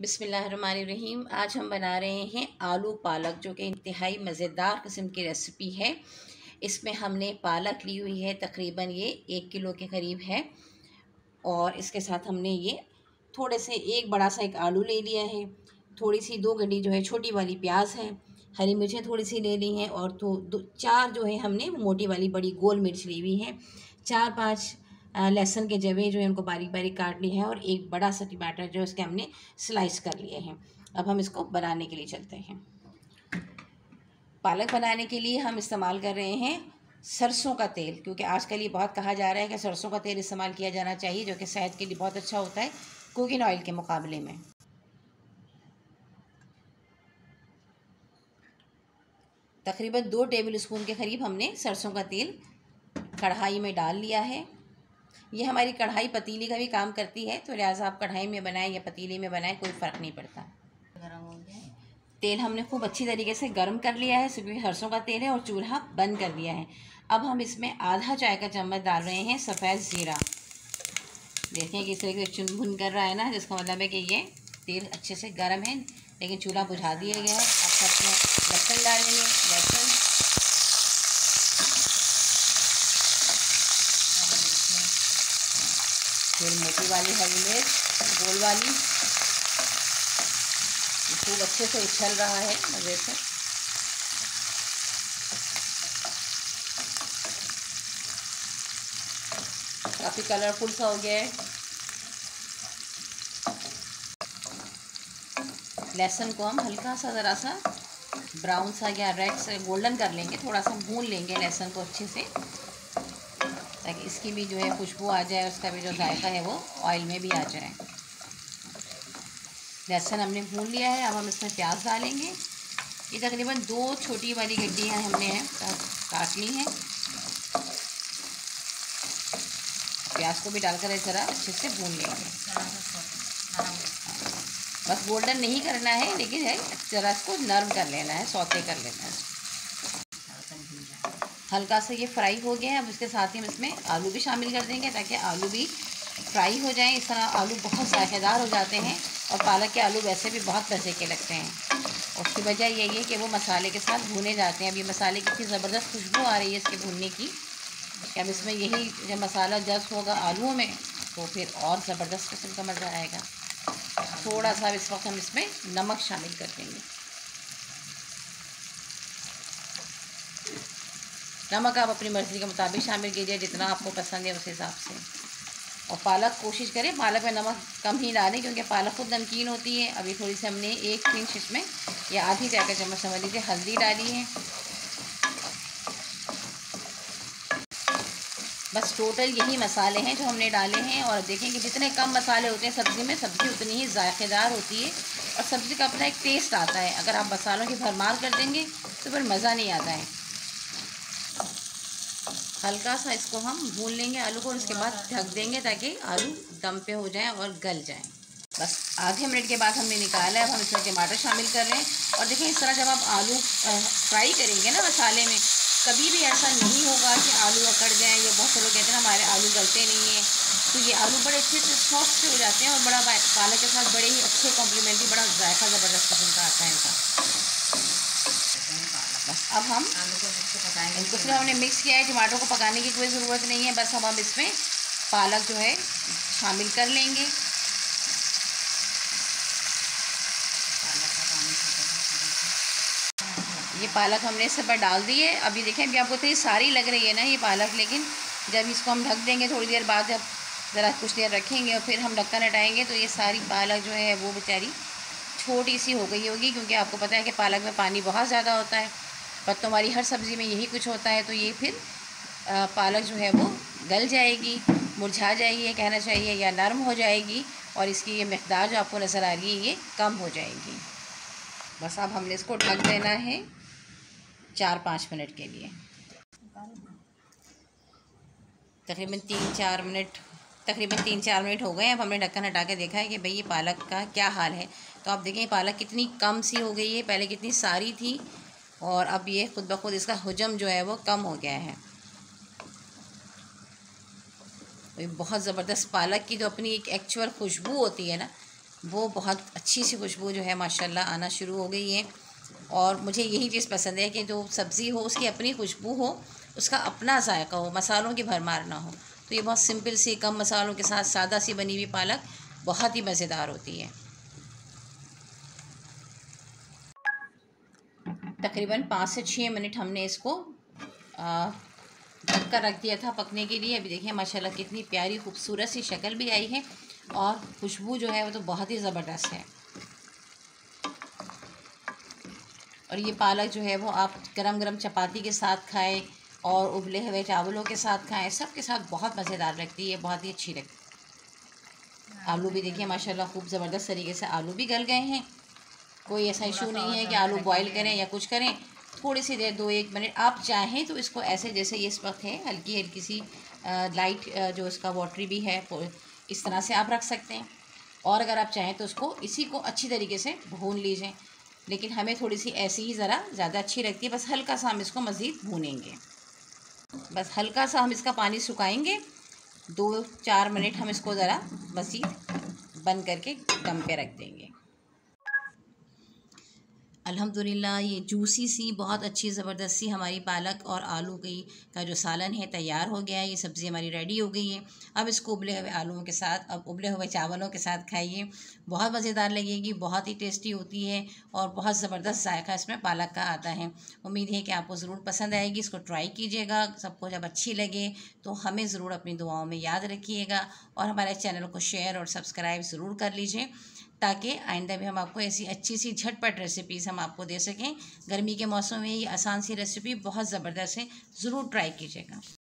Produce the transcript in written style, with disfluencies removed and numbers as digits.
बिस्मिल्लाहिर्रहमानिर्रहीम। आज हम बना रहे हैं आलू पालक, जो कि इंतहाई मज़ेदार किस्म की रेसिपी है। इसमें हमने पालक ली हुई है, तकरीबन ये 1 किलो के करीब है। और इसके साथ हमने ये थोड़े से एक बड़ा सा एक आलू ले लिया है। थोड़ी सी 2 गड्डी जो है छोटी वाली प्याज है। हरी मिर्चें थोड़ी सी ले ली हैं। और तो 4 जो है हमने मोटी वाली बड़ी गोल मिर्च ली हुई है। 4-5 लहसुन के जवे जो है उनको बारीक बारीक काट लिए हैं। और एक बड़ा सा टमाटर जो है उसके हमने स्लाइस कर लिए हैं। अब हम इसको बनाने के लिए चलते हैं। पालक बनाने के लिए हम इस्तेमाल कर रहे हैं सरसों का तेल, क्योंकि आजकल ये बहुत कहा जा रहा है कि सरसों का तेल इस्तेमाल किया जाना चाहिए, जो कि सेहत के लिए बहुत अच्छा होता है कुकिंग ऑयल के मुकाबले में। तकरीबन 2 टेबल स्पून के करीब हमने सरसों का तेल कढ़ाई में डाल लिया है। ये हमारी कढ़ाई पतीली का भी काम करती है, तो लिहाजा आप कढ़ाई में बनाएं या पतीली में बनाएं, कोई फ़र्क नहीं पड़ता। गर्म हो गया है तेल, हमने खूब अच्छी तरीके से गर्म कर लिया है। क्योंकि सरसों का तेल है और चूल्हा बंद कर दिया है। अब हम इसमें आधा चाय का चम्मच डाल रहे हैं सफ़ेद ज़ीरा। देखें कि इस तरीके से चुन भुन कर रहा है ना, जिसका मतलब है कि ये तेल अच्छे से गर्म है। लेकिन चूल्हा बुझा दिया गया है। अब साथ में लहसुन डालेंगे, लहसुन, फिर मोटी वाली हरी मिर्च, गोल वाली। खूब अच्छे से उछल रहा है मज़े से। काफ़ी कलरफुल सा हो गया है। लहसुन को हम हल्का सा ज़रा सा ब्राउन सा या रेड से गोल्डन कर लेंगे। थोड़ा सा भून लेंगे लहसुन को अच्छे से, ताकि इसकी भी जो है खुशबू आ जाए, उसका भी जो जायका है वो ऑयल में भी आ जाए। लहसुन हमने भून लिया है। अब हम इसमें प्याज डालेंगे। ये तकरीबन 2 छोटी वाली गड्डियाँ हमने काट ली हैं। प्याज को भी डालकर ज़रा अच्छे से भून लेंगे। बस गोल्डन नहीं करना है, लेकिन है ज़रा इसको नरम कर लेना है, सौते कर लेना है। हल्का से ये फ्राई हो गया है। अब इसके साथ ही हम इसमें आलू भी शामिल कर देंगे, ताकि आलू भी फ्राई हो जाएं। इस तरह आलू बहुत जायकेदार हो जाते हैं, और पालक के आलू वैसे भी बहुत मज़े के लगते हैं। उसकी वजह यही है कि वो मसाले के साथ भुने जाते हैं। अब ये मसाले की इतनी ज़बरदस्त खुशबू आ रही है इसके भुनने की, कि अब इसमें यही जब मसाला जस्ट होगा आलूओं में, तो फिर और ज़बरदस्त किस्म का मज़ा आएगा। थोड़ा सा इस वक्त हम इसमें नमक शामिल कर देंगे। नमक आप अपनी मर्ज़ी के मुताबिक शामिल कीजिए, जितना आपको पसंद है उस हिसाब से। और पालक कोशिश करें पालक में नमक कम ही डालें, क्योंकि पालक खुद नमकीन होती है। अभी थोड़ी सी हमने 1 पिंच इसमें या आधी चाय का चम्मच समझ लीजिए हल्दी डाली है। बस टोटल यही मसाले हैं जो हमने डाले हैं। और देखें कि जितने कम मसाले होते हैं सब्ज़ी में, सब्ज़ी उतनी ही जायकेदार होती है और सब्ज़ी का अपना एक टेस्ट आता है। अगर आप मसालों की भरमार कर देंगे तो फिर मज़ा नहीं आता है। हल्का सा इसको हम भून लेंगे आलू को, और उसके बाद ढक देंगे ताकि आलू दम पे हो जाएं और गल जाएं। बस आधे मिनट के बाद हमने निकाला है। अब हम इसमें टमाटर शामिल कर रहे हैं। और देखिए, इस तरह जब आप आलू फ्राई करेंगे ना मसाले में, कभी भी ऐसा नहीं होगा कि आलू अकड़ जाएं। या बहुत से लोग कहते हैं ना हमारे आलू गलते नहीं हैं, तो ये आलू बड़े अच्छे से सॉफ्ट से हो जाते हैं। और बड़ा पालक के साथ बड़े ही अच्छे कॉम्प्लीमेंट्री, बड़ा जायका ज़बरदस्त किस्म का आता है इनका। बस अब हम इनको सिर्फ हमने मिक्स किया है, टमाटर को पकाने की कोई ज़रूरत नहीं है। बस हम इसमें पालक जो है शामिल कर लेंगे। ये पालक हमने इस पर डाल दी है। अभी देखें, अभी आपको इतनी सारी लग रही है ना ये पालक, लेकिन जब इसको हम ढक देंगे थोड़ी देर बाद, जब ज़रा कुछ देर रखेंगे और फिर हम ढक्कन हटाएंगे, तो ये सारी पालक जो है वो बेचारी छोटी सी हो गई होगी। क्योंकि आपको पता है कि पालक में पानी बहुत ज़्यादा होता है। पत्तों वाली हर सब्ज़ी में यही कुछ होता है। तो ये फिर पालक जो है वो गल जाएगी, मुरझा जाएगी ये कहना चाहिए, या नरम हो जाएगी। और इसकी ये मकदार जो आपको नज़र आ रही है ये कम हो जाएगी। बस अब हमने इसको ढक देना है 4-5 मिनट के लिए। तकरीबन 3-4 मिनट हो गए। अब हमने ढक्कन हटा के देखा है कि भाई ये पालक का क्या हाल है। तो आप देखें पालक कितनी कम सी हो गई है, पहले कितनी सारी थी, और अब ये खुद ब खुद इसका हजम जो है वो कम हो गया है। तो बहुत ज़बरदस्त पालक की जो अपनी एक एक्चुअल खुशबू होती है ना, वो बहुत अच्छी सी खुशबू जो है माशाल्लाह आना शुरू हो गई है। और मुझे यही चीज़ पसंद है कि जो सब्ज़ी हो उसकी अपनी खुशबू हो, उसका अपना जायका हो, मसालों की भरमार ना हो। तो ये बहुत सिंपल सी कम मसालों के साथ सादा सी बनी हुई पालक बहुत ही मज़ेदार होती है। तकरीबन 5 से 6 मिनट हमने इसको ढक कर रख दिया था पकने के लिए। अभी देखिए माशाल्लाह कितनी प्यारी खूबसूरत सी शक्ल भी आई है और खुशबू जो है वो तो बहुत ही ज़बरदस्त है। और ये पालक जो है वो आप गरम गरम चपाती के साथ खाएं और उबले हुए चावलों के साथ खाएं, सब के साथ बहुत मज़ेदार लगती है, बहुत ही अच्छी लगती है। आलू भी देखिए माशाल्लाह खूब ज़बरदस्त तरीके से आलू भी गल गए हैं। कोई ऐसा इशू नहीं है कि आलू बॉईल करें या कुछ करें। थोड़ी सी देर 2-1 मिनट आप चाहें तो इसको ऐसे जैसे ये इस वक्त है हल्की हल्की सी लाइट जो इसका वाटरी भी है इस तरह से आप रख सकते हैं। और अगर आप चाहें तो उसको इसी को अच्छी तरीके से भून लीजिए, लेकिन हमें थोड़ी सी ऐसी ही ज़रा ज़्यादा अच्छी लगती है। बस हल्का सा हम इसको मज़ीद भूनेंगे, बस हल्का सा हम इसका पानी सुखाएंगे। 2-4 मिनट हम इसको ज़रा मज़ीद बंद करके दम पे रख देंगे। अल्हम्दुलिल्लाह ये जूसी सी बहुत अच्छी ज़बरदस्त सी हमारी पालक और आलू की का जो सालन है तैयार हो गया है। ये सब्ज़ी हमारी रेडी हो गई है। अब इसको उबले हुए आलूओं के साथ, अब उबले हुए चावलों के साथ खाइए, बहुत मज़ेदार लगेगी, बहुत ही टेस्टी होती है और बहुत ज़बरदस्त जायका इसमें पालक का आता है। उम्मीद है कि आपको ज़रूर पसंद आएगी। इसको ट्राई कीजिएगा, सबको जब अच्छी लगे तो हमें ज़रूर अपनी दुआओं में याद रखिएगा और हमारे चैनल को शेयर और सब्सक्राइब ज़रूर कर लीजिए, ताकि आइंदा भी हम आपको ऐसी अच्छी सी झटपट रेसिपीज़ हम आपको दे सकें। गर्मी के मौसम में ये आसान सी रेसिपी बहुत ज़बरदस्त है, ज़रूर ट्राई कीजिएगा।